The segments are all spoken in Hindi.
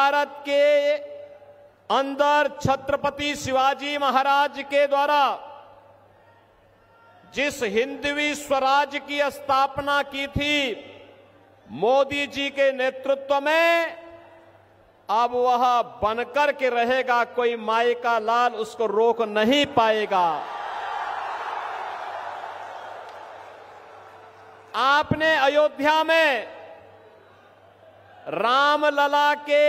भारत के अंदर छत्रपति शिवाजी महाराज के द्वारा जिस हिंदवी स्वराज की स्थापना की थी, मोदी जी के नेतृत्व में अब वह बनकर के रहेगा। कोई माई का लाल उसको रोक नहीं पाएगा। आपने अयोध्या में रामलला के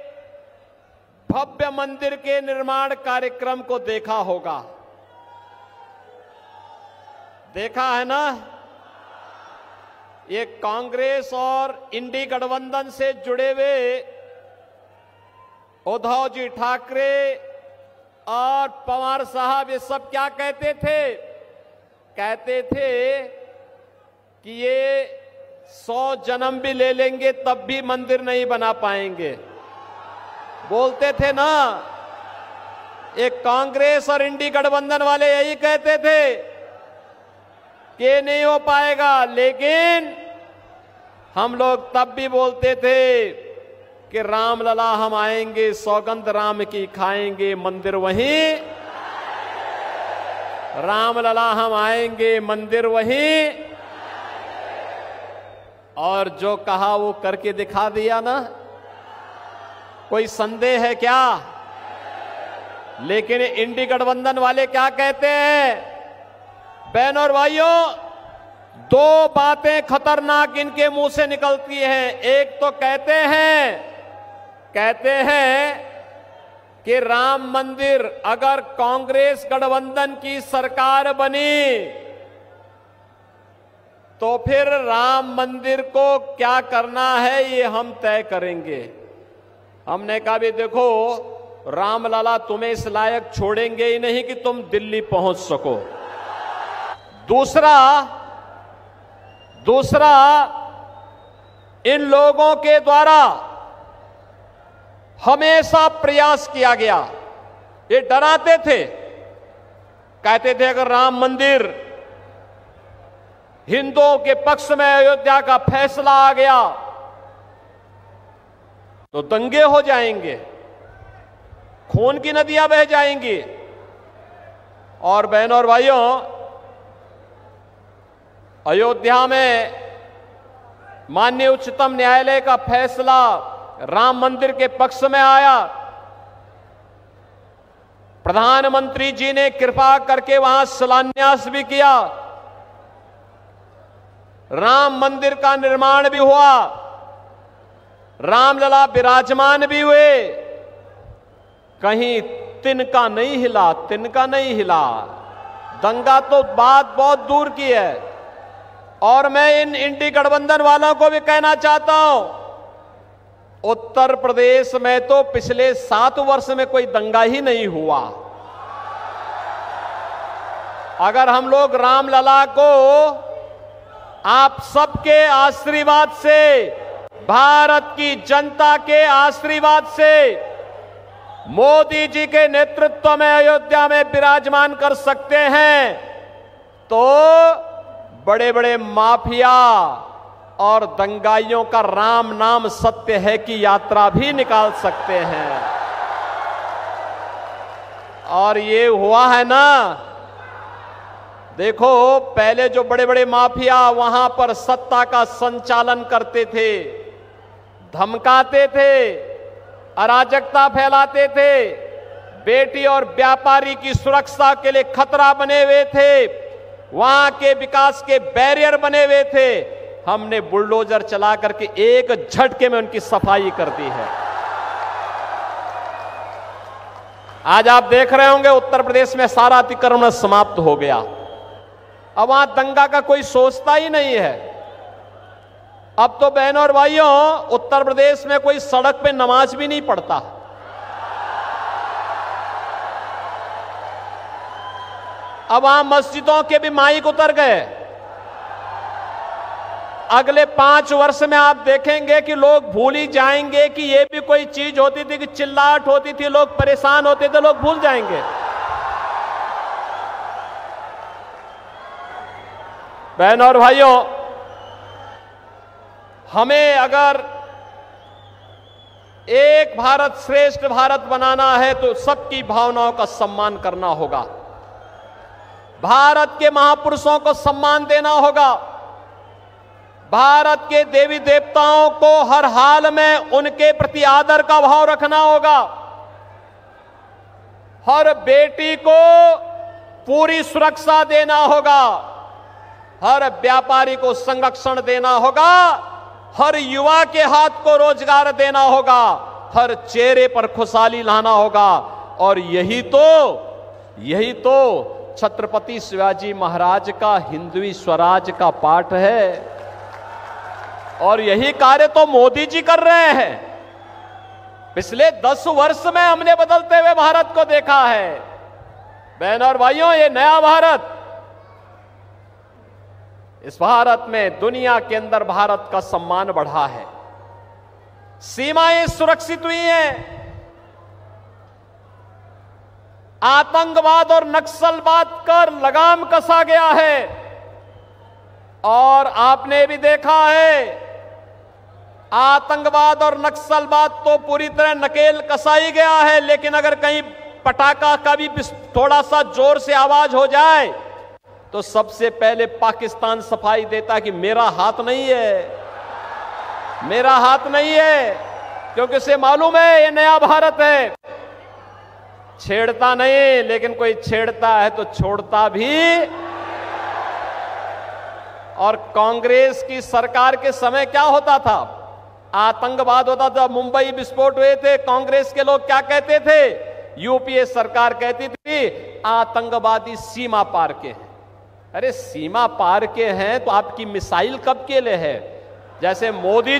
भव्य मंदिर के निर्माण कार्यक्रम को देखा होगा, देखा है ना। ये कांग्रेस और इंडी गठबंधन से जुड़े हुए उद्धव जी ठाकरे और पवार साहब ये सब क्या कहते थे? कहते थे कि ये 100 जन्म भी ले लेंगे तब भी मंदिर नहीं बना पाएंगे, बोलते थे ना। एक कांग्रेस और इंडी गठबंधन वाले यही कहते थे कि नहीं हो पाएगा, लेकिन हम लोग तब भी बोलते थे कि रामलला हम आएंगे, सौगंध राम की खाएंगे, मंदिर वहीं। रामलला हम आएंगे, मंदिर वहीं। और जो कहा वो करके दिखा दिया ना। कोई संदेह है क्या? लेकिन इंडी गठबंधन वाले क्या कहते हैं? बहनों और भाइयों, दो बातें खतरनाक इनके मुंह से निकलती हैं। एक तो कहते हैं कि राम मंदिर अगर कांग्रेस गठबंधन की सरकार बनी तो फिर राम मंदिर को क्या करना है ये हम तय करेंगे। हमने कहा भी देखो, रामलला तुम्हें इस लायक छोड़ेंगे ही नहीं कि तुम दिल्ली पहुंच सको। दूसरा इन लोगों के द्वारा हमेशा प्रयास किया गया, ये डराते थे, कहते थे अगर राम मंदिर हिंदुओं के पक्ष में अयोध्या का फैसला आ गया तो दंगे हो जाएंगे, खून की नदियां बह जाएंगी। और बहनों और भाइयों, अयोध्या में माननीय उच्चतम न्यायालय का फैसला राम मंदिर के पक्ष में आया। प्रधानमंत्री जी ने कृपा करके वहां शिलान्यास भी किया, राम मंदिर का निर्माण भी हुआ, रामलला विराजमान भी हुए। कहीं तिनका नहीं हिला। दंगा तो बात बहुत दूर की है। और मैं इन इंडी गठबंधन वालों को भी कहना चाहता हूं, उत्तर प्रदेश में तो पिछले 7 वर्ष में कोई दंगा ही नहीं हुआ। अगर हम लोग रामलला को आप सबके आशीर्वाद से, भारत की जनता के आशीर्वाद से, मोदी जी के नेतृत्व में अयोध्या में विराजमान कर सकते हैं तो बड़े बड़े माफिया और दंगाइयों का राम नाम सत्य है की यात्रा भी निकाल सकते हैं। और ये हुआ है ना। देखो, पहले जो बड़े बड़े माफिया वहां पर सत्ता का संचालन करते थे, धमकाते थे, अराजकता फैलाते थे, बेटी और व्यापारी की सुरक्षा के लिए खतरा बने हुए थे, वहां के विकास के बैरियर बने हुए थे, हमने बुलडोजर चला करके एक झटके में उनकी सफाई कर दी है। आज आप देख रहे होंगे उत्तर प्रदेश में सारा अतिक्रमण समाप्त हो गया। अब वहां दंगा का कोई सोचता ही नहीं है। अब तो बहनों और भाइयों, उत्तर प्रदेश में कोई सड़क पे नमाज भी नहीं पढ़ता। अब वहां मस्जिदों के भी माइक उतर गए। अगले 5 वर्ष में आप देखेंगे कि लोग भूल ही जाएंगे कि ये भी कोई चीज होती थी, कि चिल्लाहट होती थी, लोग परेशान होते थे, लोग भूल जाएंगे। बहनों और भाइयों, हमें अगर एक भारत श्रेष्ठ भारत बनाना है तो सबकी भावनाओं का सम्मान करना होगा, भारत के महापुरुषों को सम्मान देना होगा, भारत के देवी देवताओं को हर हाल में उनके प्रति आदर का भाव रखना होगा, हर बेटी को पूरी सुरक्षा देना होगा, हर व्यापारी को संरक्षण देना होगा, हर युवा के हाथ को रोजगार देना होगा, हर चेहरे पर खुशहाली लाना होगा। और यही तो छत्रपति शिवाजी महाराज का हिंदवी स्वराज का पाठ है, और यही कार्य तो मोदी जी कर रहे हैं। पिछले 10 वर्ष में हमने बदलते हुए भारत को देखा है। बहनों और भाइयों, ये नया भारत, इस भारत में दुनिया के अंदर भारत का सम्मान बढ़ा है, सीमाएं सुरक्षित हुई हैं, आतंकवाद और नक्सलवाद कर लगाम कसा गया है। और आपने भी देखा है, आतंकवाद और नक्सलवाद तो पूरी तरह नकेल कसाई गया है, लेकिन अगर कहीं पटाखा का भी थोड़ा सा जोर से आवाज हो जाए तो सबसे पहले पाकिस्तान सफाई देता कि मेरा हाथ नहीं है, मेरा हाथ नहीं है, क्योंकि उसे मालूम है ये नया भारत है। छेड़ता नहीं, लेकिन कोई छेड़ता है तो छोड़ता भी। और कांग्रेस की सरकार के समय क्या होता था, आतंकवाद होता था, मुंबई विस्फोट हुए थे, कांग्रेस के लोग क्या कहते थे, यूपीए सरकार कहती थी आतंकवादी सीमा पार के हैं। अरे सीमा पार के हैं तो आपकी मिसाइल कब के लिए है? जैसे मोदी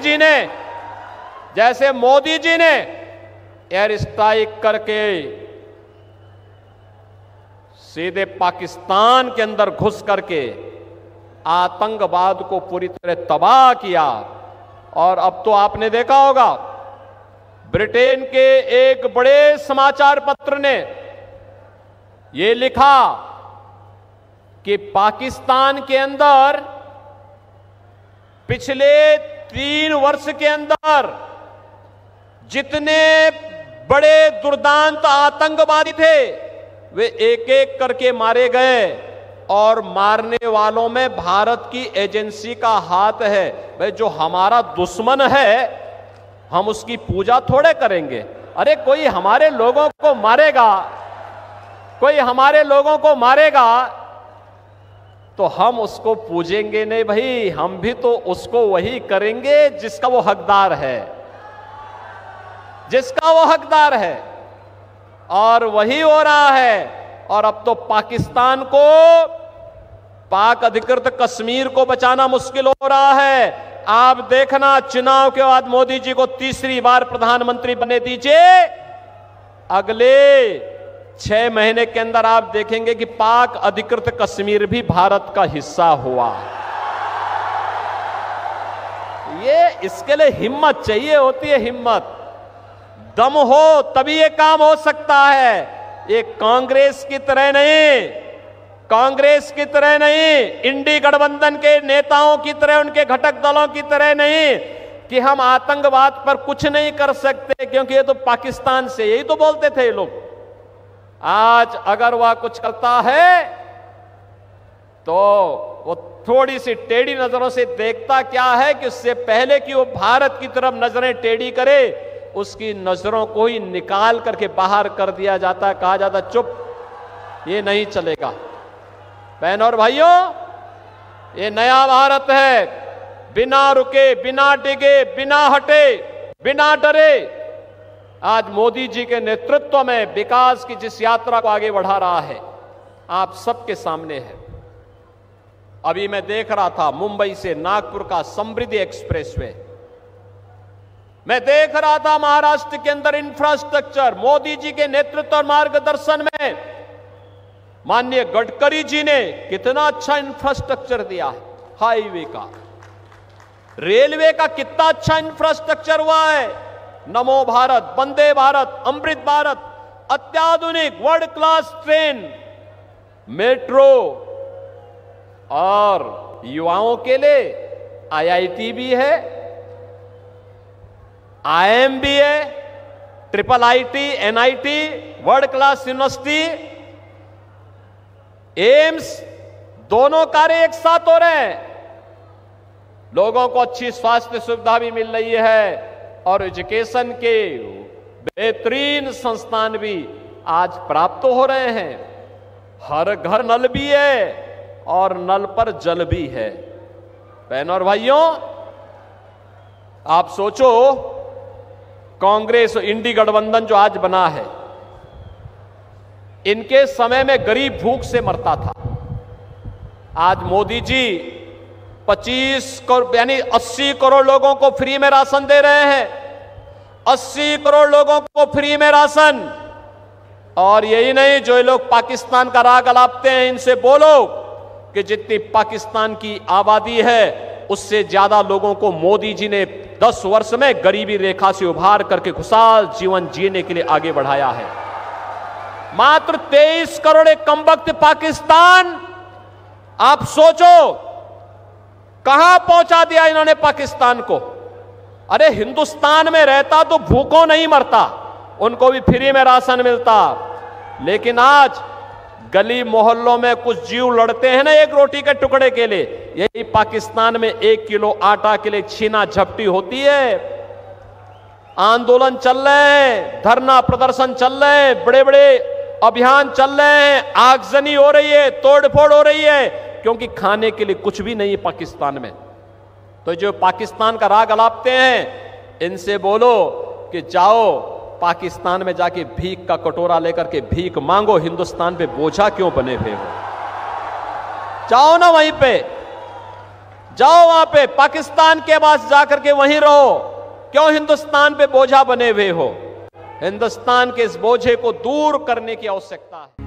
जी ने एयर स्ट्राइक करके सीधे पाकिस्तान के अंदर घुस करके आतंकवाद को पूरी तरह तबाह किया। और अब तो आपने देखा होगा, ब्रिटेन के एक बड़े समाचार पत्र ने यह लिखा कि पाकिस्तान के अंदर पिछले 3 वर्ष के अंदर जितने बड़े दुर्दांत आतंकवादी थे वे एक एक करके मारे गए, और मारने वालों में भारत की एजेंसी का हाथ है। भाई, जो हमारा दुश्मन है हम उसकी पूजा थोड़े करेंगे। अरे कोई हमारे लोगों को मारेगा तो हम उसको पूजेंगे नहीं भाई, हम भी तो उसको वही करेंगे जिसका वो हकदार है, और वही हो रहा है। और अब तो पाकिस्तान को, पाक अधिकृत कश्मीर को बचाना मुश्किल हो रहा है। आप देखना, चुनाव के बाद मोदी जी को तीसरी बार प्रधानमंत्री बनने दीजिए, अगले 6 महीने के अंदर आप देखेंगे कि पाक अधिकृत कश्मीर भी भारत का हिस्सा हुआ। ये इसके लिए हिम्मत चाहिए होती है, हिम्मत, दम हो तभी ये काम हो सकता है। ये कांग्रेस की तरह नहीं, इंडी गठबंधन के नेताओं की तरह, उनके घटक दलों की तरह नहीं कि हम आतंकवाद पर कुछ नहीं कर सकते क्योंकि ये तो पाकिस्तान से, यही तो बोलते थे ये लोग। आज अगर वह कुछ करता है तो वो थोड़ी सी टेढ़ी नजरों से देखता क्या है कि उससे पहले कि वो भारत की तरफ नजरें टेढ़ी करे, उसकी नजरों को ही निकाल करके बाहर कर दिया जाता, कहा जाता चुप, ये नहीं चलेगा। बहनों और भाइयों, ये नया भारत है, बिना रुके, बिना डिगे, बिना हटे, बिना डरे, आज मोदी जी के नेतृत्व में विकास की जिस यात्रा को आगे बढ़ा रहा है, आप सबके सामने है। अभी मैं देख रहा था मुंबई से नागपुर का समृद्धि एक्सप्रेसवे, मैं देख रहा था महाराष्ट्र के अंदर इंफ्रास्ट्रक्चर, मोदी जी के नेतृत्व और मार्गदर्शन में माननीय गडकरी जी ने कितना अच्छा इंफ्रास्ट्रक्चर दिया है। हाईवे का, रेलवे का कितना अच्छा इंफ्रास्ट्रक्चर हुआ है। नमो भारत, वंदे भारत, अमृत भारत, अत्याधुनिक वर्ल्ड क्लास ट्रेन, मेट्रो, और युवाओं के लिए आईआईटी भी है। IMBA, IIIT, NIT, world class university, AIIMS, दोनों कार्य एक साथ हो रहे हैं। लोगों को अच्छी स्वास्थ्य सुविधा भी मिल रही है और एजुकेशन के बेहतरीन संस्थान भी आज प्राप्त हो रहे हैं। हर घर नल भी है और नल पर जल भी है। बहनों और भाइयों, आप सोचो, कांग्रेस इंडी गठबंधन जो आज बना है, इनके समय में गरीब भूख से मरता था। आज मोदी जी 25 करोड़ यानी 80 करोड़ लोगों को फ्री में राशन दे रहे हैं। 80 करोड़ लोगों को फ्री में राशन। और यही नहीं, जो लोग पाकिस्तान का राग अलापते हैं, इनसे बोलो कि जितनी पाकिस्तान की आबादी है उससे ज्यादा लोगों को मोदी जी ने 10 वर्ष में गरीबी रेखा से उभार करके खुशहाल जीवन जीने के लिए आगे बढ़ाया है। मात्र 23 करोड़ एक कमबख्त पाकिस्तान, आप सोचो कहां पहुंचा दिया इन्होंने पाकिस्तान को। अरे हिंदुस्तान में रहता तो भूखों नहीं मरता, उनको भी फ्री में राशन मिलता। लेकिन आज गली मोहल्लों में कुछ जीव लड़ते हैं ना एक रोटी के टुकड़े के लिए, यही पाकिस्तान में 1 किलो आटा के लिए छीना झपटी होती है। आंदोलन चल रहे हैं, धरना प्रदर्शन चल रहे हैं, बड़े बड़े अभियान चल रहे हैं, आगजनी हो रही है, तोड़फोड़ हो रही है, क्योंकि खाने के लिए कुछ भी नहीं है पाकिस्तान में। तो जो पाकिस्तान का राग अलापते हैं, इनसे बोलो कि जाओ पाकिस्तान में जाके भीख का कटोरा लेकर के भीख मांगो, हिंदुस्तान पे बोझा क्यों बने हुए हो। जाओ ना वहीं पे, जाओ वहां पे पाकिस्तान के पास जाकर के वहीं रहो, क्यों हिंदुस्तान पे बोझा बने हुए हो। हिंदुस्तान के इस बोझे को दूर करने की आवश्यकता है।